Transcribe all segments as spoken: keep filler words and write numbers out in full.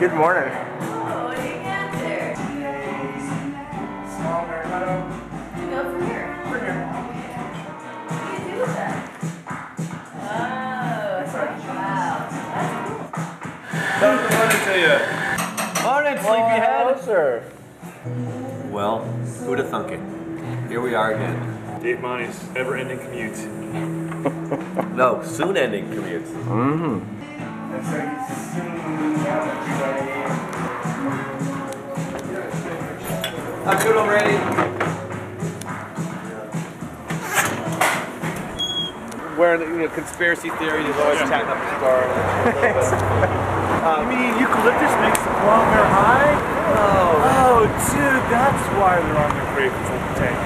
Good morning. Oh, what do you got there? Small avocado. You go from here. Right here. What do you do with that? Oh, it's like, wow. That's cool. Good morning to you. Morning, sleepyhead. Hello, sir. Well, who'd have thunk it? Here we are again. Dave Monty's ever-ending commute. No, soon-ending commute. Mm-hmm. That's like soon. I'm good already. Wearing, you know, conspiracy theory is always Yeah. chatting up the star. You mean eucalyptus makes the kilometer high? Oh. Oh, dude, that's why they're on their brake full tank.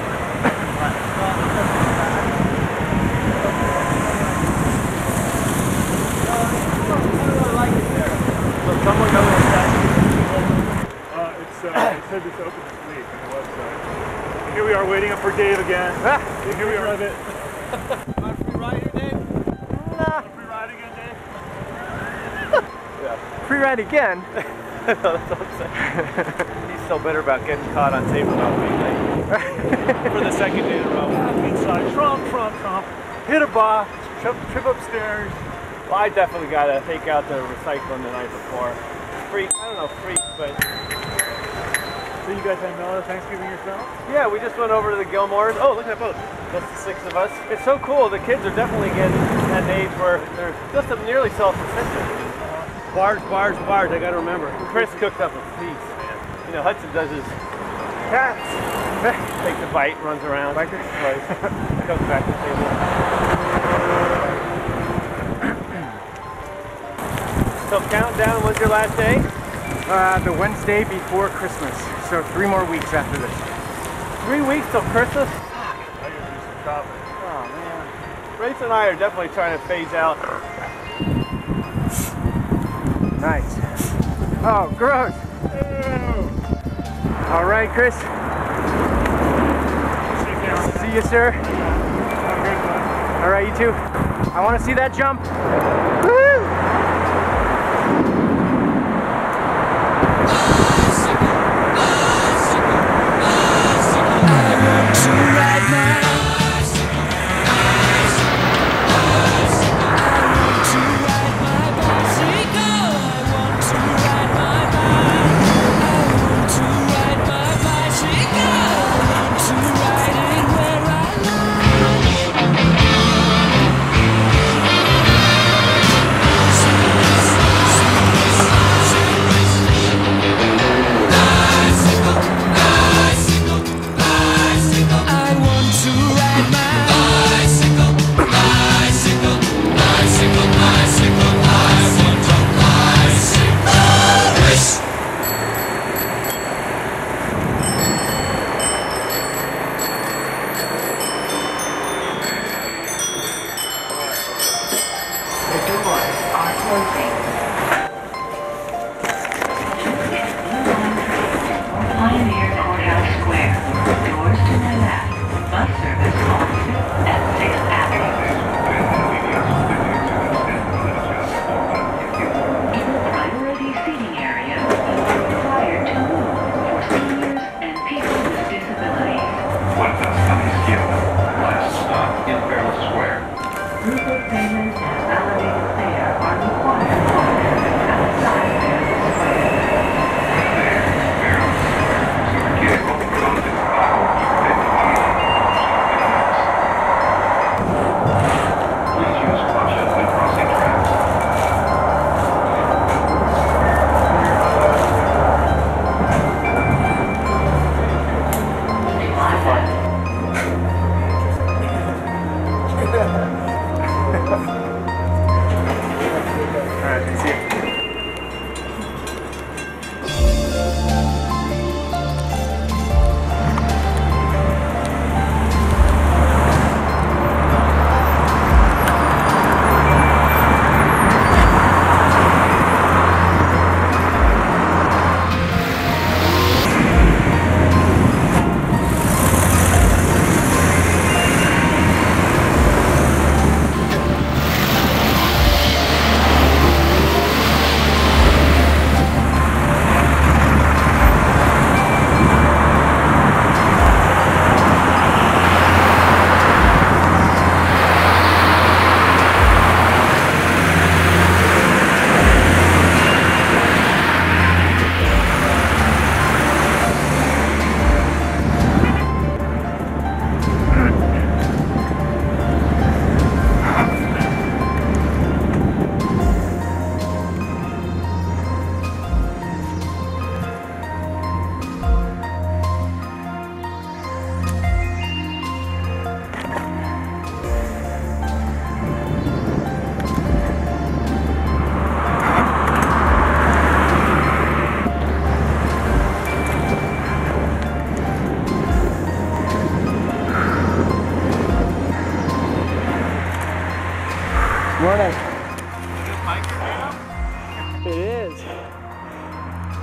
Someone knows that. Uh, it's, uh, it says it's open this week on the website. And here we are waiting up for Dave again. Ah, And here we are. Want a free ride here, Dave? Nah. Free ride again, Dave? Yeah. Free ride again. That's what I'm saying. He's so bitter about getting caught on tape about being late. For the second day in a row. Inside, Trump, Trump, Trump. Hit a box, trip, trip upstairs. Well, I definitely got to take out the recycling the night before. Freak, I don't know, freak, but So you guys had another Thanksgiving yourself? yeah, we just went over to the Gilmores. Oh, look at that boat. Just the six of us. It's so cool. The kids are definitely getting at an age where they're just nearly self-sufficient. Bars, bars, bars, I got to remember. Chris cooked up a feast, man. You know, Hudson does his cats. Takes a bite, runs around. Like this place. Comes back to the table. So countdown, when's your last day? Uh, the Wednesday before Christmas. So three more weeks after this. Three weeks till Christmas? I gotta do some shopping. Oh man. Race and I are definitely trying to phase out. Nice. Oh, gross. All right, Chris. See you, Cameron. See you, sir. Have a good one. All right, you too. I want to see that jump. Woo! Pioneer Courthouse Square. Doors to my left. Bus service on at sixth Avenue. In the priority seating area, you are required to move for seniors and people with disabilities. Puertas a la izquierda. Last stop in Barrel Square. Throughput payments and validated fare are required for passing outside Barrel Square. There, Barrel Square. Si requiere control del pago y preferir Please use caution when crossing tracks. To my left.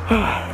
Huh.